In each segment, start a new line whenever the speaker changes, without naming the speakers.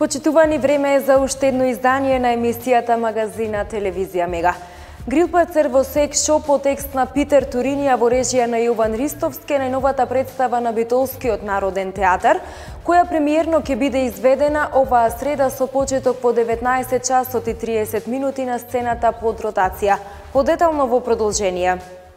Почитувани, време е за уште едно издание на емисијата Магазина Телевизија Мега. Грилпацер во секс шоп по текст на Питер Турини, а во режија на Јован Ристовски, најновата представа на Битолскиот народен театар, која премиерно ќе биде изведена оваа среда со почеток во 19 часот и 30 минути на сцената под ротација. Подетално во продолжение.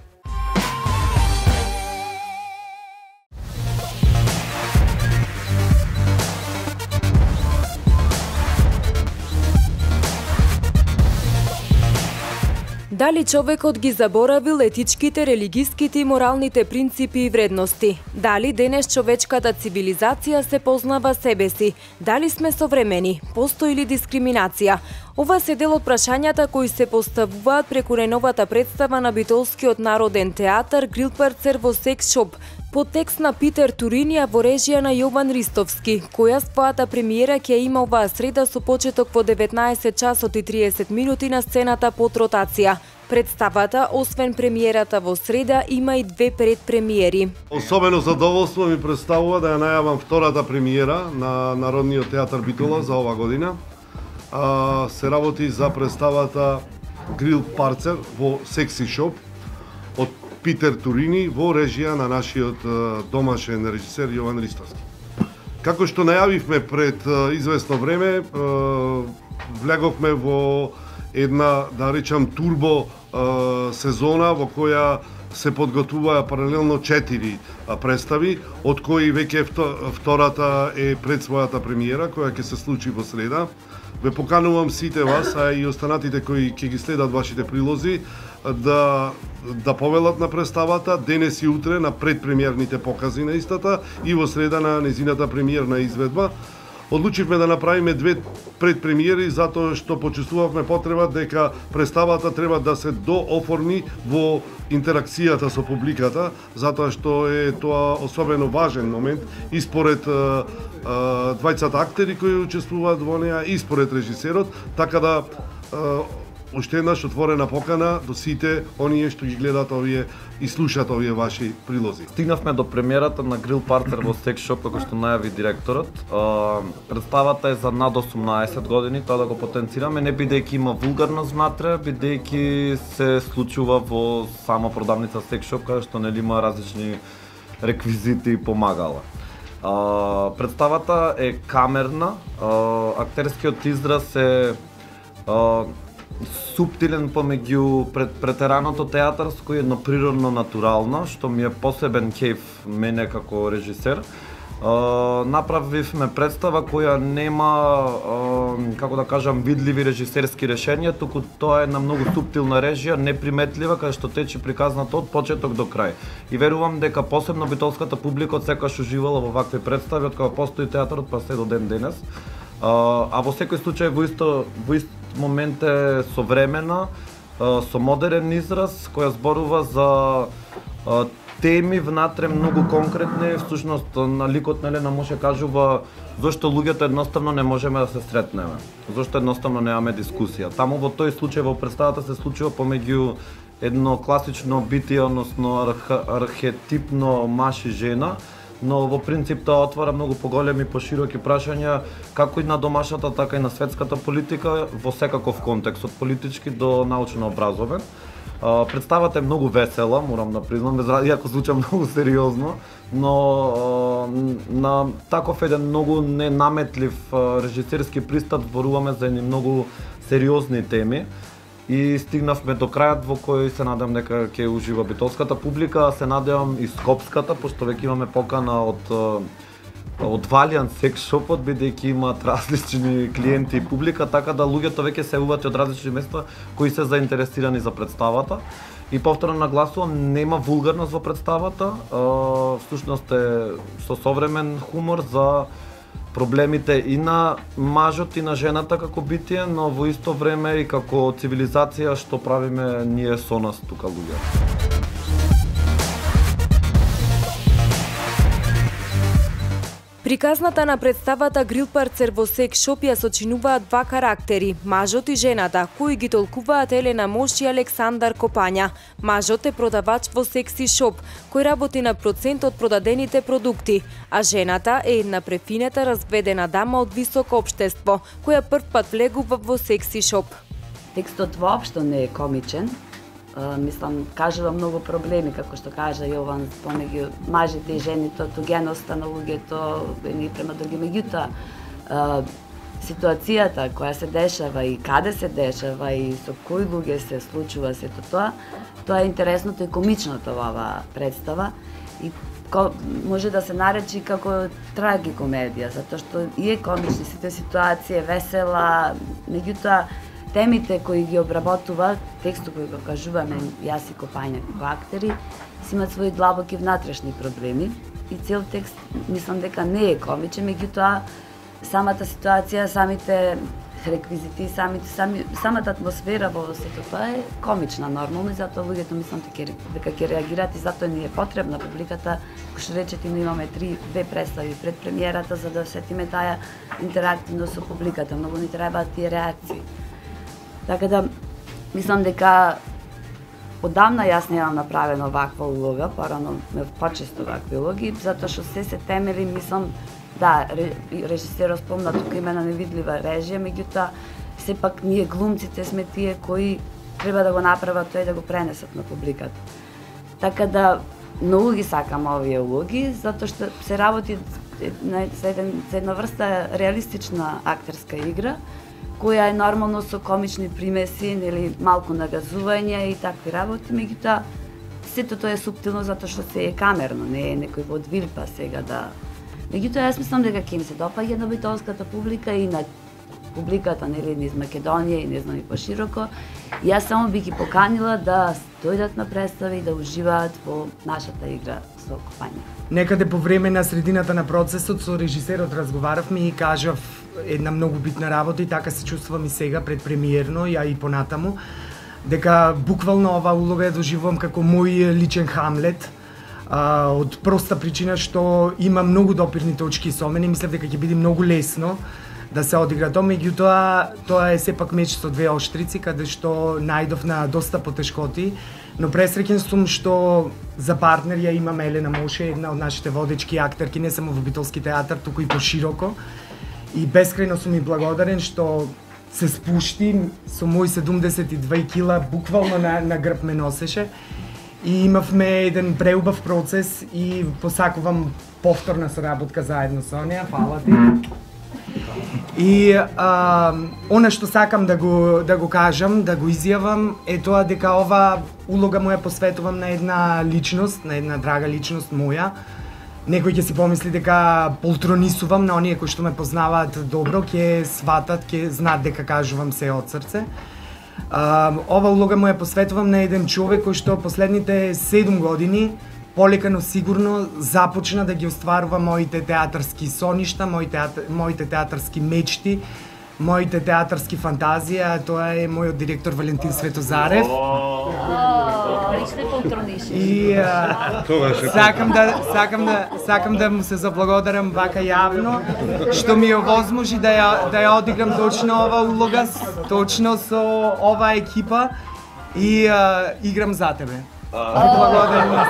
Дали човекот ги заборавил етичките, религиските и моралните принципи и вредности? Дали денес човечката цивилизација се познава себе си? Дали сме современи? Постои ли дискриминација? Ова се дел од прашањата кои се поставуваат преку најновата представа на Битолскиот народен театар Грилпацер во секс шоп, по текст на Питер Турини, а во режија на Јован Ристовски, која својата премиера ќе има оваа среда со почеток во 19 часот и 30 минути на сцената под ротација. Представата, освен премиерата во среда, има и две предпремиери.
Особено задоволство ми представува да ја најавам втората премиера на Народниот театар Битола за ова година. Се работи за представата Грилпацер во секси шоп од Питер Турини во режија на нашиот домашен режисер Јован Ристовски. Како што најавивме пред известно време, влеговме во една, да речам, турбо сезона во која се подготвуваа паралелно 4 представи, од кои веќе втората е пред својата премиера, која ќе се случи во среда. Ве поканувам сите вас, а и останатите кои ќе ги следат вашите прилози, да повелат на представата денес и утре на предпремиерните покази на истата и во среда на незината премиерна изведба. Одлучивме да направиме две предпремиери затоа што почувствувавме потреба дека представата треба да се дооформи во интеракцијата со публиката, затоа што е тоа особено важен момент и според двајцата актери кои учествуваат во неа и според режисерот, така да уште еднаш отворена покана до сите оние што ги гледат овие и слушаат овие ваши прилози.
Стигнавме до премиерата на Грилпацер во секс шоп, како што најави директорот. Представата е за над 18 години, тоа да го потенцираме, не бидејќи има вулгарност внатре, бидејќи се случува во сама продавница секс шоп, каде што нели има различни реквизити и помагала. Представата е камерна, актерскиот израз е суптилен помеѓу претераното театарско и едно природно натурално, што ми е посебен кејф мене како режисер. Направивме представа која нема, како да кажам, видливи режисерски решенија, туку тоа е на многу суптилна режија, неприметлива, каде што тече приказната од почеток до крај. И верувам дека посебно битолската публика секогаш уживала во вакви представи, од кога постои театарот па се до ден денес. А во секој случај во ист момент е современа, со модерен израз, која зборува за теми внатре многу конкретни, всушност на ликот нели нам може кажува зошто луѓето едноставно не можеме да се сретнеме, зошто едноставно немаме дискусија. Таму во тој случај во представата се случува помеѓу едно класично битие, односно архетипно маж и жена, но во принцип тоа отвара многу поголеми и пошироки прашања како и на домашната, така и на светската политика во секаков контекст, од политички до научно-образовен. Представата е многу весела, морам да признам, иако звуча многу сериозно, но на таков еден многу ненаметлив режисерски пристап зборуваме за едни многу сериозни теми. И стигнавме до крајот во кој се надам дека ќе ужива битолската публика, се надевам и скопската, пошто веќе имаме покана од Валијан секс шопот, бидејќи имаат различни клиенти и публика, така да луѓето веќе се јавуваат од различни места кои се заинтересирани за представата. И повторно нагласувам, нема вулгарност во представата, всушност е со современ хумор за проблемите и на мажот и на жената како битие, но во исто време и како цивилизација што правиме ние со нас тука луѓе.
Приказната на представата Грил Парцер во секс шоп ја сочинуваат два карактери, мажот и жената, кои ги толкуваат Елена Мош и Александар Копања. Мажот е продавач во секси шоп, кој работи на процент од продадените продукти, а жената е една префинета разведена дама од високо општество, која првпат влегува во секси шоп.
Текстот воопшто не е комичен. Мислам, кажува многу проблеми, како што кажа Јован, помеѓу мажите и жените, тугеноста на луѓето, едни према други. Меѓутоа, ситуацијата која се дешава и каде се дешава и со кои луѓе се случува сето тоа е интересното и комичното во оваа представа и може да се наречи како трагикомедија, затоа што и е комични сите ситуации, весела, меѓутоа темите кои ги обработува, текстот кој го кажуваме јас и Копања како актери, си имаат своји длабоки внатрешни проблеми и цел текст мислам дека не е комичен, меѓутоа самата ситуација, самите реквизити, самата атмосфера во сето тоа е комична нормално и затоа луѓето мислам дека ќе реагираат и затоа ни е потребна публиката, кој што речете ние имаме две представи пред премиерата за да сетиме таа интерактивност со публиката, многу ни требаат тие реакции. Така да, мислам дека одамна јас немам направена ваква улога, порано ме почесто вакви улоги, затоа што се темели, мислам, да, режисерот спомна тука има една невидлива режија, меѓутоа, сепак ние глумците сме тие кои треба да го направат тоа и да го пренесат на публиката. Така да, многу ги сакам овие улоги, затоа што се работи за една врста реалистична актерска игра, која е нормално со комични примеси, нели малку нагазување и такви работи, меѓутоа сето тоа е суптилно затоа што се е камерно, не е некој од вилпа сега да. Меѓутоа јас мислам дека ќе им се допаѓа на битолската публика и на публиката нели низ Македонија и не знам и пошироко. Јас само би ги поканила да дојдат на представи и да уживаат во нашата игра со Копања.
Некаде по време на средината на процесот со режисерот разговаравме и кажав една многу битна работа и така се чувствувам и сега пред премиерно, ја и понатаму, дека буквално оваа улога ја доживувам како мој личен Хамлет, од проста причина што има многу допирни точки со мене и мислев дека ќе биде многу лесно да се одигра тоа, меѓутоа тоа е сепак меч со две оштрици, каде што најдов на доста потешкоти, но пресреќен сум што за партнер ја имам Елена Моше, една од нашите водечки актерки, не само во битолски театар, туку и пошироко. И бескрајно сум и благодарен што се спушти со мои 72 кила, буквално на грб ме носеше. И имавме еден преубав процес и посакувам повторна соработка заедно со неа, фала ти. И она што сакам да го кажам, да го изјавам, е тоа дека ова улога моја посветувам на една личност, на една драга личност моја. Некој ќе си помисли дека полтронисувам на оние кои што ме познаваат добро, ќе сватат, ќе знаат дека кажувам се од срце. Ова улога моја посветувам на еден човек кој што последните 7 години полека но сигурно започна да ги остварува моите театарски соништа, моите театарски мечти, моите театарски фантазии, а тоа е мојот директор Валентин Светозарев. И сакам да му се заблагодарам вака јавно што ми овозможи да ја одиграм точно ова улога, точно со оваа екипа и играм за тебе. Благодарам на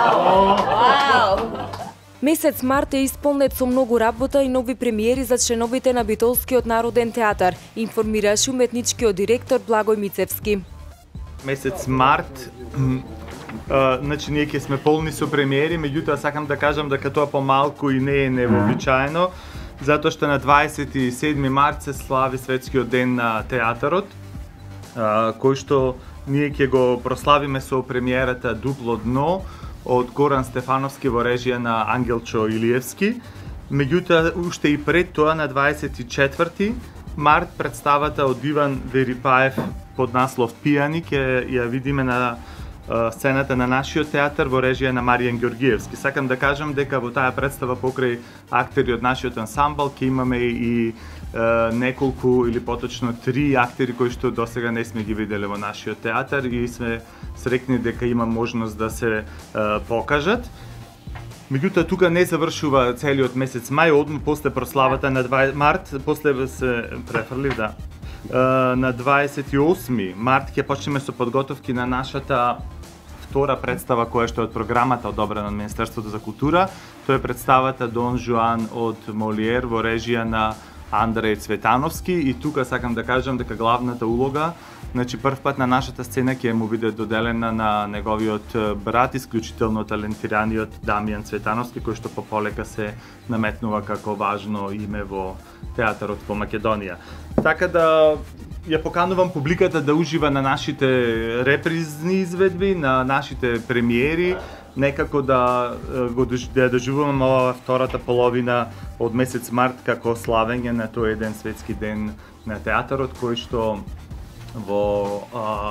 сите.
Месец март е исполнет со многу работа и нови премиери за членовите на Битолскиот народен театар, информираше уметничкиот директор Благој Мицевски.
Месец март, значи ние ќе сме полни со премиери, меѓутоа сакам да кажам дека тоа помалку и не е невообичаено, затоа што на 27 март се слави Светскиот ден на театарот, кој што ние ќе го прославиме со премиерата Дупло дно од Горан Стефановски во режија на Ангелчо Илиевски. Меѓутоа, уште и пред тоа, на 24 март, представата од Иван Верипаев под наслов Пијани ќе ја видиме на сцената на нашиот театар во режија на Маријан Ѓоргиевски. Сакам да кажам дека во таа представа покрај актери од нашиот ансамбл ќе имаме и неколку или поточно 3 актери кои што досега не сме ги виделе во нашиот театар и сме срекни дека има можност да се покажат. Меѓутоа тука не завршува целиот месец мај, одма после прославата на 20 март, после се префрлив, да. На 28 март ќе почнеме со подготовки на нашата втора представа која што е од програмата одобрена од Министерството за култура. Тоа е представата Дон Жуан од Молиер во режија на Андреј Цветановски и тука сакам да кажам дека главната улога, значи прв пат на нашата сцена ќе му биде доделена на неговиот брат, исклучително талентираниот Дамјан Цветановски, кој што пополека се наметнува како важно име во театарот во Македонија. Така да ја поканувам публиката да ужива на нашите репризни изведби, на нашите премиери, некако да доживуваме ова втората половина од месец март како славење на тој еден светски ден на театарот, кој што во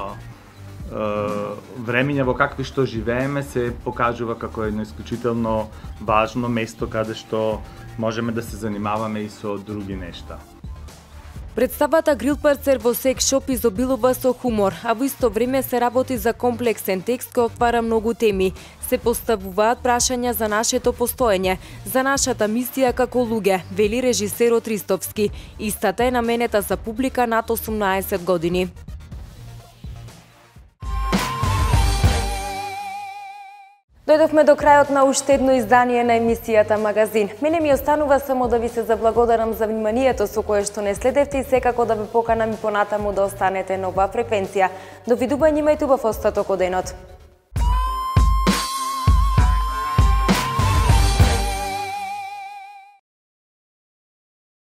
времења во какви што живееме се покажува како едно исклучително важно место каде што можеме да се занимаваме и со други нешта.
Представата Грилпарцер во секшоп изобилува со хумор, а во исто време се работи за комплексен текст кој отвара многу теми. Се поставуваат прашања за нашето постоење, за нашата мисија како луѓе, вели режисерот Ристовски. Истата е наменета за публика над 18 години. Дојдовме до крајот на уште едно издание на емисијата Магазин. Мене ми останува само да ви се заблагодарам за вниманието со кое што не следевте и секако да ве поканам и понатаму да останете на оваа фреквенција. До видување имајте убав остаток од денот.